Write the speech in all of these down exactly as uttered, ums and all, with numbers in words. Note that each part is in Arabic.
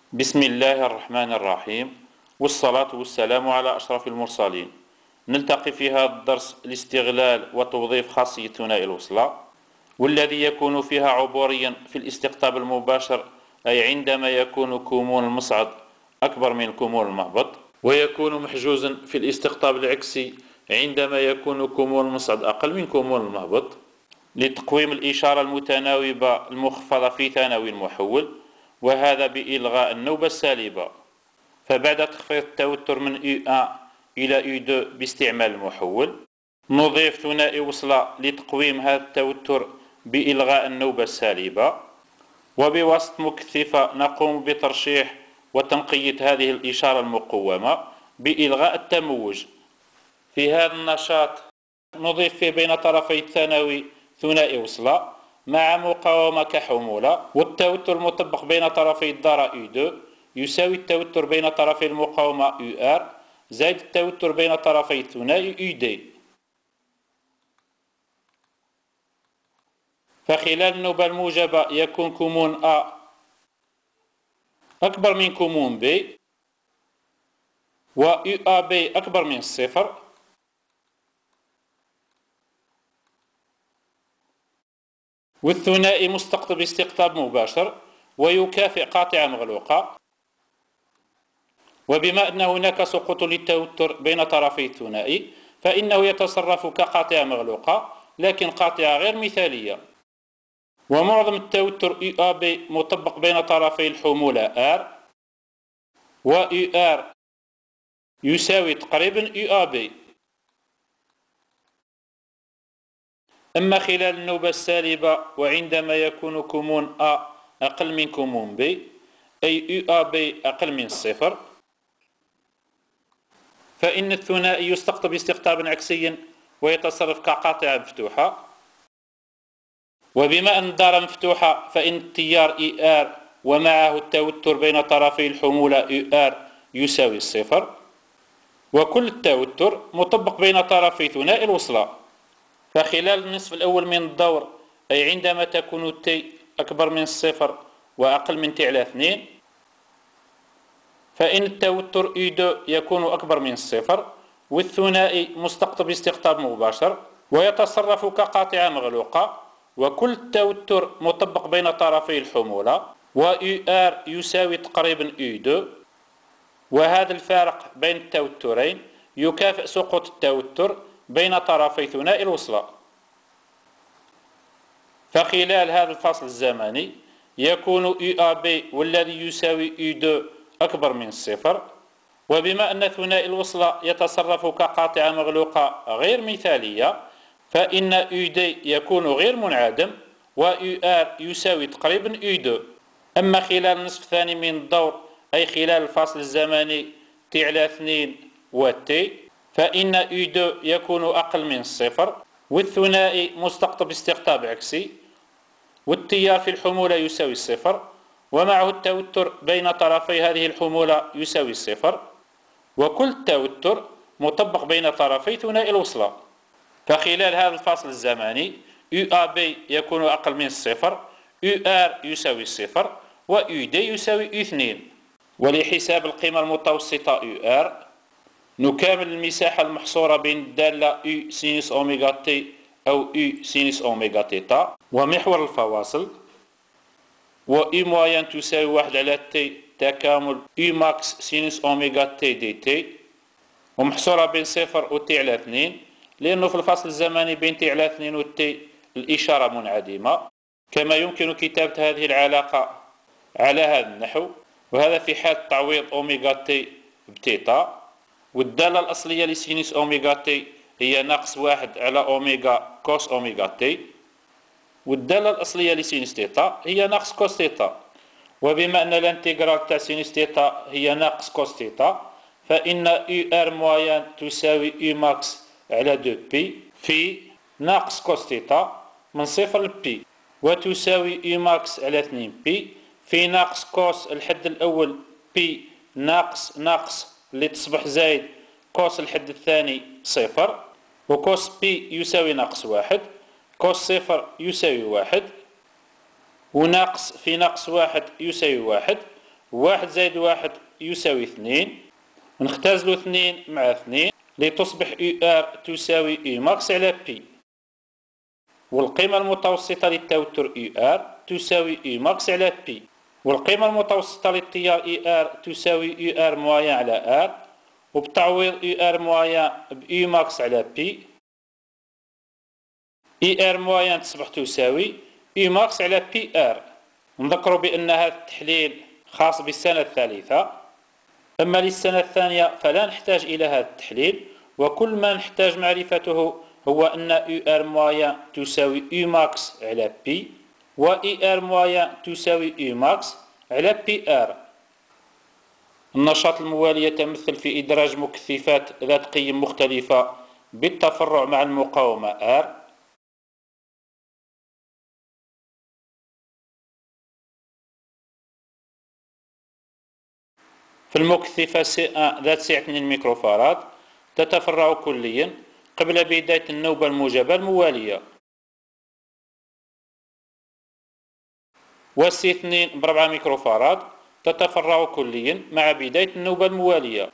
بسم الله الرحمن الرحيم، والصلاة والسلام على أشرف المرسلين. نلتقي في هذا الدرس لاستغلال وتوظيف خاصية ثنائي الوصلة، والذي يكون فيها عبوريا في الاستقطاب المباشر، أي عندما يكون كمون المصعد أكبر من كمون المهبط، ويكون محجوزا في الاستقطاب العكسي عندما يكون كمون المصعد أقل من كمون المهبط، لتقويم الإشارة المتناوبة المخفضة في ثانوي المحول، وهذا بإلغاء النوبة السالبة. فبعد تخفيض التوتر من يو واحد إلى يو اثنين باستعمال المحول، نضيف ثنائي وصلة لتقويم هذا التوتر بإلغاء النوبة السالبة، وبواسطة مكثفة نقوم بترشيح وتنقية هذه الإشارة المقومة بإلغاء التموج. في هذا النشاط نضيف فيه بين طرفي الثانوي ثنائي وصلة مع مقاومة كحمولة، والتوتر المطبق بين طرفي الدارة يو اثنين يساوي التوتر بين طرفي المقاومة يو ار زائد التوتر بين طرفي الثنائي يو دي. فخلال النوبة الموجبة يكون كمون A أكبر من كمون B، و يو إيه بي أكبر من الصفر، والثنائي مستقطب استقطاب مباشر ويكافئ قاطعة مغلوقة. وبما أن هناك سقوط للتوتر بين طرفي الثنائي فإنه يتصرف كقاطعة مغلوقة، لكن قاطعة غير مثالية. ومعظم التوتر يو إيه بي مطبق بين طرفي الحمولة R، و يو آر يساوي تقريبا يو إيه بي. أما خلال النوبة السالبة وعندما يكون كمون A أقل من كمون B، أي يو إيه بي أقل من الصفر، فإن الثنائي يستقطب استقطابا عكسيا ويتصرف كقاطعة مفتوحة. وبما أن الدارة مفتوحة فإن التيار إي آر ومعه التوتر بين طرفي الحمولة يو آر يساوي الصفر، وكل التوتر مطبق بين طرفي ثنائي الوصلة. فخلال النصف الأول من الدور، أي عندما تكون تي أكبر من الصفر وأقل من تي على اثنين، فإن التوتر يو اثنين يكون أكبر من الصفر، والثنائي مستقطب استقطاب مباشر ويتصرف كقاطعة مغلوقة، وكل التوتر مطبق بين طرفي الحمولة، و يو آر يساوي تقريبا يو اثنين، وهذا الفارق بين التوترين يكافئ سقوط التوتر بين طرفي ثنائي الوصلة. فخلال هذا الفصل الزمني يكون يو إيه بي والذي يساوي يو اثنين أكبر من الصفر، وبما أن ثنائي الوصلة يتصرف كقاطعة مغلوقة غير مثالية فإن يو دي يكون غير منعدم، و يو آر يساوي تقريبا يو اثنين. أما خلال النصف الثاني من الدور، أي خلال الفصل الزمني تي على اثنين و تي، فإن يو اثنين يكون أقل من الصفر، والثنائي مستقطب استقطاب عكسي، والتيار في الحمولة يساوي الصفر، ومعه التوتر بين طرفي هذه الحمولة يساوي الصفر، وكل التوتر مطبق بين طرفي ثنائي الوصلة. فخلال هذا الفصل الزمني يو إيه بي يكون أقل من الصفر، يو آر يساوي الصفر، و يو دي يساوي يو اثنين. ولحساب القيمة المتوسطة يو آر نكامل المساحة المحصورة بين الدالة يو سينوس أوميغا تي أو يو سينوس أوميغا تيتا ومحور الفواصل، و يو موين تساوي واحد على تي تكامل يو ماكس سينوس أوميغا تي دي تي، ومحصورة بين صفر و تي على اثنين، لأنه في الفصل الزمني بين تي على اثنين و تي الإشارة منعدمة. كما يمكن كتابة هذه العلاقة على هذا النحو، وهذا في حال تعويض أوميغا تي بتيتا، والدالة الأصلية لسينوس أوميغا تي هي ناقص واحد على أوميغا كوس أوميغا تي، والدالة الأصلية لسينوس تيتا هي ناقص كوس تيتا. وبما أن الانتجرال تاع سينوس تيتا هي ناقص كوس تيتا، فإن يو آر موين تساوي يو ماكس على اثنين بي في ناقص كوس تيتا من صفر ل بي، وتساوي يو ماكس على اثنين بي في ناقص كوس الحد الأول بي ناقص ناقص اللي تصبح زايد كوس الحد الثاني صفر، وكوس بي يساوي ناقص واحد، كوس صفر يساوي واحد، وناقص في ناقص واحد يساوي واحد، واحد زائد واحد يساوي اثنين، نختزلو اثنين مع اثنين لتصبح يو ار تساوي يو ماكس على بي، والقيمة المتوسطة للتوتر يو ار تساوي يو ماكس على بي، والقيمة المتوسطة للتيار يو ار تساوي يو ار مويان على ار، وبتعويض يو ار مويان بيو ماكس على بي، اي ار مويان تصبح تساوي يو ماكس على بي ار. نذكر بأن هذا التحليل خاص بالسنة الثالثة، أما للسنة الثانية فلا نحتاج إلى هذا التحليل، وكل ما نحتاج معرفته هو أن يو ار مويان تساوي يو ماكس على بي، و اي ار مويان تساوي يو ماكس على بي ار. النشاط الموالي يتمثل في إدراج مكثفات ذات قيم مختلفة بالتفرع مع المقاومة R. في المكثفة سي واحد ذات سعة اثنين ميكروفاراد تتفرع كليا قبل بداية النوبة الموجبة الموالية، والسي اثنين بربعة ميكروفاراد تتفرع كليا مع بداية النوبة الموالية.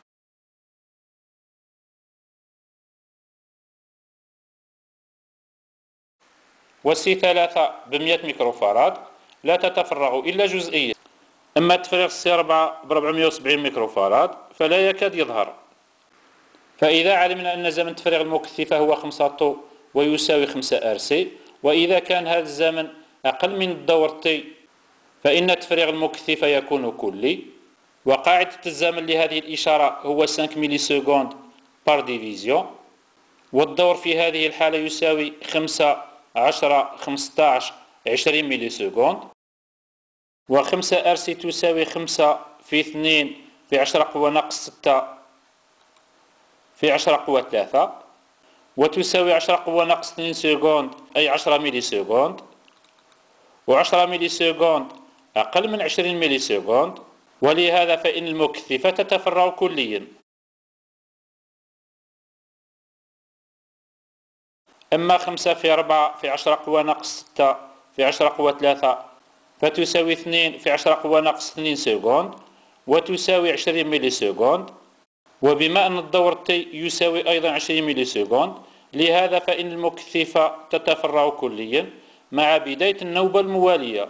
والسي ثلاثة بمئة ميكروفاراد لا تتفرع إلا جزئيا. أما تفريغ السي أربعة بربعمئة وسبعين ميكروفاراد فلا يكاد يظهر. فإذا علمنا أن زمن تفريغ المكثفة هو خمسة طو ويساوي خمسة ار سي، وإذا كان هذا الزمن أقل من الدور تي فإن تفريغ المكثفة يكون كلي، وقاعدة الزمن لهذه الإشارة هو خمسة ميلي سكوند بار ديفيزيون، والدور في هذه الحالة يساوي خمسة عشرة خمسطاش عشرين ميلي سكوند، وخمسة ار سي تساوي خمسة في اثنين في عشرة قوة ناقص ستة في عشرة قوة ثلاثة، وتساوي عشرة قوة ناقص اثنين سكوند أي عشرة ميلي سكوند، وعشرة ميلي سكوند أقل من عشرين ميلي سكوند، ولهذا فإن المكثفة تتفرع كليا. أما خمسة في أربعة في عشرة قوة ناقص ستة في عشرة قوة ثلاثة فتساوي اثنين في عشرة قوة ناقص اثنين سكوند، وتساوي عشرين ميلي سكوند، وبما أن الدور تي يساوي أيضا عشرين ميلي سكوند، لهذا فإن المكثفة تتفرع كليا مع بداية النوبة الموالية.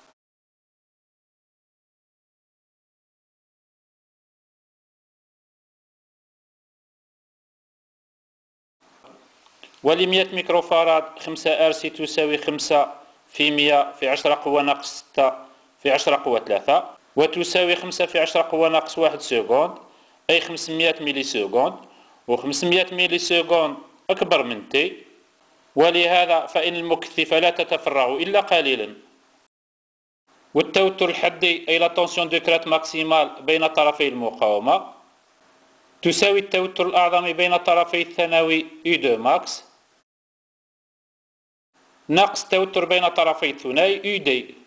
ولمئة ميكروفاراد خمسة ار سي تساوي خمسة في مئة في عشرة قوة ناقص ستة في عشرة قوة ثلاثة، وتساوي خمسة في عشرة قوة ناقص واحد سكوند أي خمسمئة ميلي سكوند، وخمسمئة ميلي سكوند أكبر من تي، ولهذا فإن المكثفة لا تتفرع إلا قليلا. والتوتر الحدي أي لا تونسيون دو كرات ماكسيمال بين طرفي المقاومة تساوي التوتر الأعظم بين طرفي الثانوي يو اثنين ماكس ناقص التوتر بين طرفي الثنائي يو دي.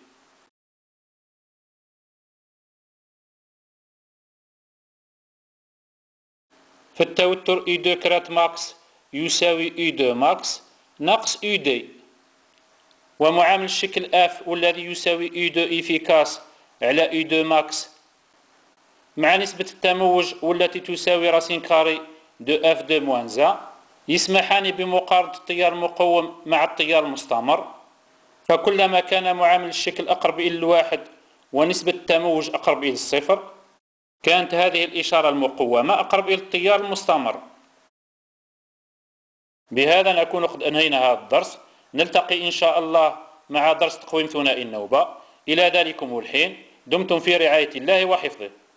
فالتوتر يو اثنين كرات ماكس يساوي يو اثنين ماكس ناقص يو دي، ومعامل الشكل اف والذي يساوي يو اثنين افيكاس على يو اثنين ماكس مع نسبة التموج والتي تساوي راسين كاري دو اف اثنين موان زا يسمحان بمقارنة التيار المقوم مع التيار المستمر. فكلما كان معامل الشكل أقرب إلى الواحد ونسبة التموج أقرب إلى الصفر كانت هذه الإشارة المقومة أقرب إلى التيار المستمر. بهذا نكون قد أنهينا هذا الدرس، نلتقي إن شاء الله مع درس تقويم ثنائي النوبة. إلى ذلكم الحين دمتم في رعاية الله وحفظه.